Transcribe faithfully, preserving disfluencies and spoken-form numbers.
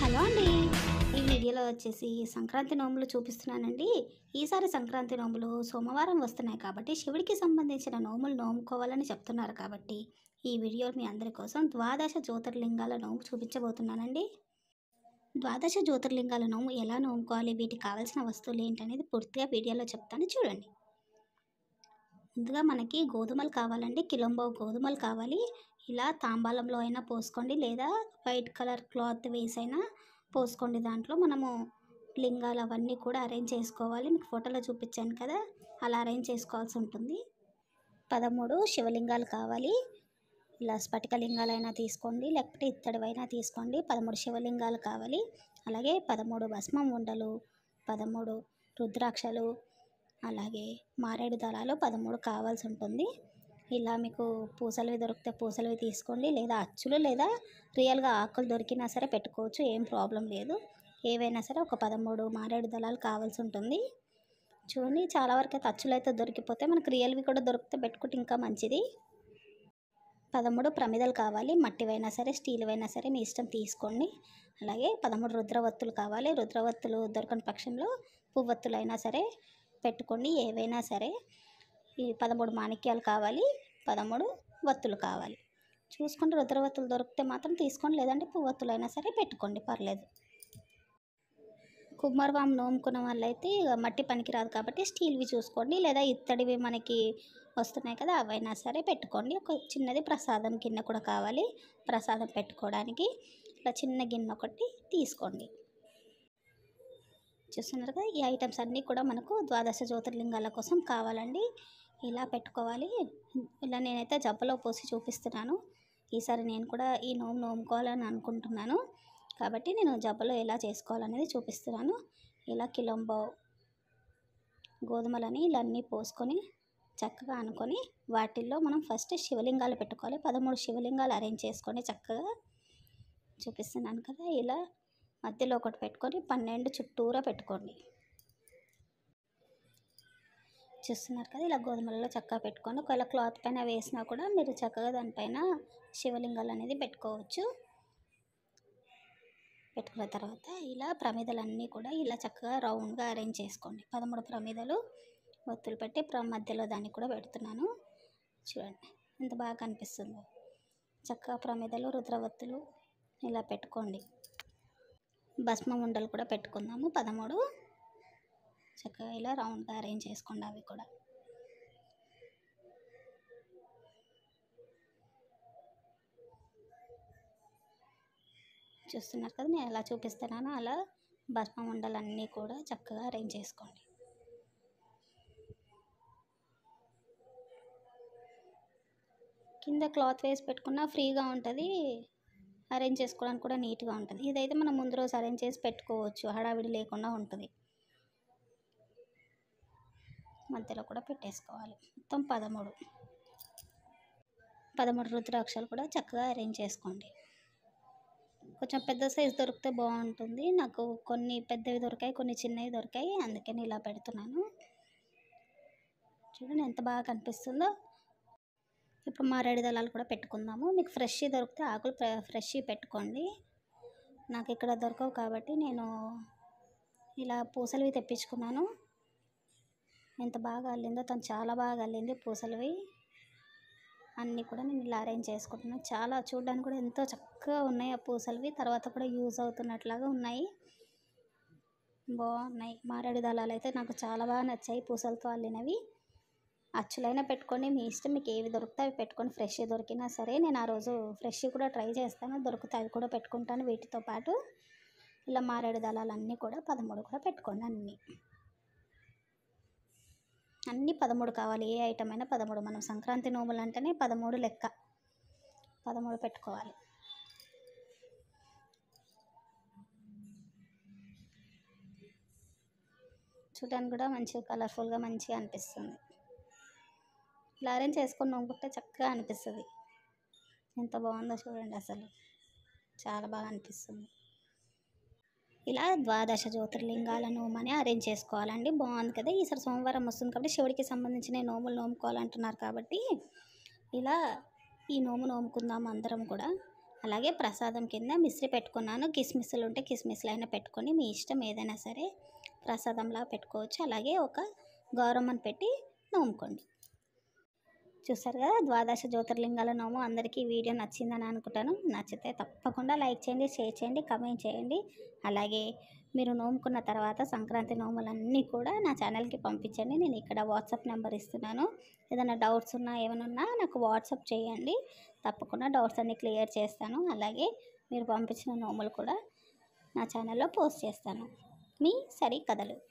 Hello అండి. ఈ వీడియోలో వచ్చేసి సంక్రాంతి నోములు చూపిస్తున్నానండి. ఈసారి సంక్రాంతి నోములు సోమవారం వస్తున్నాయి కాబట్టి శివుడికి సంబంధించిన నోములు నోముకోవాలని చెప్తున్నారు కాబట్టి ఈ వీడియో మీ అందరి కోసం ద్వాదశ జ్యోతిర్లింగాల నోము చూపించబోతున్నానండి. ద్వాదశ జ్యోతిర్లింగాల నోము ఎలా నోముకోవాలి, వీటికి కావాల్సిన వస్తువులు ఏంటనేది పూర్తిగా వీడియోలో చెప్తాను, చూడండి. ముందుగా మనకి గోధుమలు కావాలండి. కిలోంబావు గోధుమలు కావాలి. ఇలా తాంబాలంలో అయినా పోసుకోండి, లేదా వైట్ కలర్ క్లాత్ వేసైనా పోసుకోండి. దాంట్లో మనము లింగాలు అవన్నీ కూడా అరేంజ్ చేసుకోవాలి. మీకు ఫోటోలో చూపించాను కదా, అలా అరేంజ్ చేసుకోవాల్సి ఉంటుంది. పదమూడు శివలింగాలు కావాలి. ఇలా స్ఫటిక లింగాలైనా తీసుకోండి, లేకపోతే ఇత్తడివైనా తీసుకోండి. పదమూడు శివలింగాలు కావాలి. అలాగే పదమూడు భస్మం ఉండలు, పదమూడు రుద్రాక్షలు, అలాగే మారేడు దళాలు పదమూడు కావాల్సి ఉంటుంది. ఇలా మీకు పూసలవి దొరికితే పూసలవి తీసుకోండి, లేదా అచ్చులు లేదా రియల్గా ఆకులు దొరికినా సరే పెట్టుకోవచ్చు, ఏం ప్రాబ్లం లేదు. ఏవైనా సరే ఒక పదమూడు మారేడు దళాలు కావాల్సి ఉంటుంది. చూడండి, చాలా వరకు అయితే అచ్చులు అయితే దొరికిపోతే మనకు రియల్వి కూడా దొరికితే పెట్టుకుంటే ఇంకా మంచిది. పదమూడు ప్రమిదలు కావాలి. మట్టివైనా సరే స్టీల్వైనా సరే మీ ఇష్టం తీసుకోండి. అలాగే పదమూడు రుద్రవత్తులు కావాలి. రుద్రవత్తులు దొరకని పక్షంలో పువ్వొత్తులైనా సరే పెట్టుకోండి, ఏవైనా సరే. ఈ పదమూడు మాణిక్యాలు కావాలి, పదమూడు వత్తులు కావాలి. చూసుకుంటే రుద్రవత్తులు దొరికితే మాత్రం తీసుకోండి, లేదంటే పువ్వొత్తులైనా సరే పెట్టుకోండి, పర్లేదు. కుమ్మరవాం నోముకున్న వాళ్ళైతే మట్టి పనికిరాదు కాబట్టి స్టీల్వి చూసుకోండి, లేదా ఇత్తడివి మనకి వస్తున్నాయి కదా, అవైనా సరే పెట్టుకోండి. ఒక చిన్నది ప్రసాదం గిన్నె కూడా కావాలి, ప్రసాదం పెట్టుకోవడానికి. ఇలా చిన్న గిన్నె ఒకటి తీసుకోండి. చూస్తున్నారు కదా, ఈ ఐటమ్స్ అన్నీ కూడా మనకు ద్వాదశ జ్యోతిర్లింగాల కోసం కావాలండి. ఇలా పెట్టుకోవాలి. ఇలా నేనైతే జబ్బలో పోసి చూపిస్తున్నాను. ఈసారి నేను కూడా ఈ నోము నోముకోవాలని అనుకుంటున్నాను కాబట్టి నేను జబ్బలో ఎలా చేసుకోవాలనేది చూపిస్తున్నాను. ఇలా కిలోంబావు గోధుమలని ఇలా అన్నీ పోసుకొని చక్కగా అనుకొని వాటిల్లో మనం ఫస్ట్ శివలింగాలు పెట్టుకోవాలి. పదమూడు శివలింగాలు అరేంజ్ చేసుకొని చక్కగా చూపిస్తున్నాను కదా, ఇలా మధ్యలో ఒకటి పెట్టుకొని పన్నెండు చుట్టూరా పెట్టుకోండి. చూస్తున్నారు కదా, ఇలా గోధుమలలో చక్కగా పెట్టుకొని ఒకవేళ క్లాత్ పైన వేసినా కూడా మీరు చక్కగా దానిపైన శివలింగాలు అనేది పెట్టుకోవచ్చు. పెట్టుకున్న తర్వాత ఇలా ప్రమిదలన్నీ కూడా ఇలా చక్కగా రౌండ్గా అరేంజ్ చేసుకోండి. పదమూడు ప్రమిదలు ఒత్తులు పెట్టి ప్ర మధ్యలో దాన్ని కూడా పెడుతున్నాను. చూడండి ఎంత బాగా కనిపిస్తుందో. చక్కగా ప్రమిదలు రుద్రవత్తులు ఇలా పెట్టుకోండి. భస్మం ఉండలు కూడా పెట్టుకుందాము. పదమూడు చక్కగా ఇలా రౌండ్గా అరేంజ్ చేసుకోండి. అవి కూడా చూస్తున్నారు కదా, నేను ఎలా చూపిస్తున్నానో అలా భస్మం ఉండలన్నీ కూడా చక్కగా అరేంజ్ చేసుకోండి. కింద క్లాత్ వేసి పెట్టుకున్నా ఫ్రీగా ఉంటుంది, అరేంజ్ చేసుకోవడానికి కూడా నీట్గా ఉంటుంది. ఇదైతే మనం ముందు రోజు అరేంజ్ చేసి పెట్టుకోవచ్చు, హడావిడి లేకుండా ఉంటుంది. మధ్యలో కూడా పెట్టేసుకోవాలి. మొత్తం పదమూడు పదమూడు రుద్రాక్షలు కూడా చక్కగా అరేంజ్ చేసుకోండి. కొంచెం పెద్ద సైజు దొరికితే బాగుంటుంది. నాకు కొన్ని పెద్దవి దొరికాయి, కొన్ని చిన్నవి దొరికాయి, అందుకని ఇలా పెడుతున్నాను. చూడండి ఎంత బాగా కనిపిస్తుందో. ఇప్పుడు మారేడు దళాలు కూడా పెట్టుకుందాము. మీకు ఫ్రెష్ దొరికితే ఆకులు ఫ్రెష్ పెట్టుకోండి. నాకు ఇక్కడ దొరకవు కాబట్టి నేను ఇలా పూసలవి తెప్పించుకున్నాను. ఎంత బాగా అల్లిందో, తను చాలా బాగా అల్లింది పూసలవి అన్నీ కూడా నేను ఇలా అరేంజ్ చేసుకుంటున్నాను. చాలా చూడడానికి కూడా ఎంతో చక్కగా ఉన్నాయి ఆ పూసలవి, తర్వాత కూడా యూజ్ అవుతున్నట్లాగా ఉన్నాయి, బాగున్నాయి. మారేడు దళాలు అయితే నాకు చాలా బాగా నచ్చాయి, పూసలతో అల్లినవి. అచ్చులైనా పెట్టుకొని మీ ఇష్టం, మీకు ఏవి దొరికితే అవి పెట్టుకొని, ఫ్రెష్ దొరికినా సరే. నేను ఆ రోజు ఫ్రెష్ కూడా ట్రై చేస్తాను, దొరికితే అవి కూడా పెట్టుకుంటాను వీటితో పాటు. ఇలా మారేడు దళాలన్నీ కూడా పదమూడు కూడా పెట్టుకోండి. అన్నీ అన్నీ పదమూడు కావాలి. ఏ ఐటమ్ అయినా పదమూడు. మనం సంక్రాంతి నోములు అంటేనే పదమూడు లెక్క, పదమూడు పెట్టుకోవాలి. చూడడానికి కూడా మంచిగా కలర్ఫుల్గా మంచిగా అనిపిస్తుంది. ఇలా అరేంజ్ చేసుకొని నోముకుంటే చక్కగా అనిపిస్తుంది. ఎంత బాగుందో చూడండి, అసలు చాలా బాగా అనిపిస్తుంది. ఇలా ద్వాదశ జ్యోతిర్లింగాల నోమని అరేంజ్ చేసుకోవాలండి. బాగుంది కదా. ఈసారి సోమవారం వస్తుంది కాబట్టి శివుడికి సంబంధించిన నోములు నోముకోవాలంటున్నారు కాబట్టి ఇలా ఈ నోము నోముకుందాం అందరం కూడా. అలాగే ప్రసాదం కింద మిశ్రి పెట్టుకున్నాను. కిస్మిస్లు ఉంటే కిస్మిస్లు అయినా పెట్టుకొని మీ ఇష్టం ఏదైనా సరే ప్రసాదంలా పెట్టుకోవచ్చు. అలాగే ఒక గౌరమ్మను పెట్టి నోముకోండి. చూసారు కదా, ద్వాదశ జ్యోతిర్లింగాల నోము. అందరికీ వీడియో నచ్చిందని అనుకుంటాను. నచ్చితే తప్పకుండా లైక్ చేయండి, షేర్ చేయండి, కమెంట్ చేయండి. అలాగే మీరు నోముకున్న తర్వాత సంక్రాంతి నోములన్నీ కూడా నా ఛానల్కి పంపించండి. నేను ఇక్కడ వాట్సాప్ నెంబర్ ఇస్తున్నాను. ఏదైనా డౌట్స్ ఉన్నా ఏమైనా ఉన్నా నాకు వాట్సాప్ చేయండి. తప్పకుండా డౌట్స్ అన్నీ క్లియర్ చేస్తాను. అలాగే మీరు పంపించిన నోములు కూడా నా ఛానల్లో పోస్ట్ చేస్తాను. మీ సరి కథలు.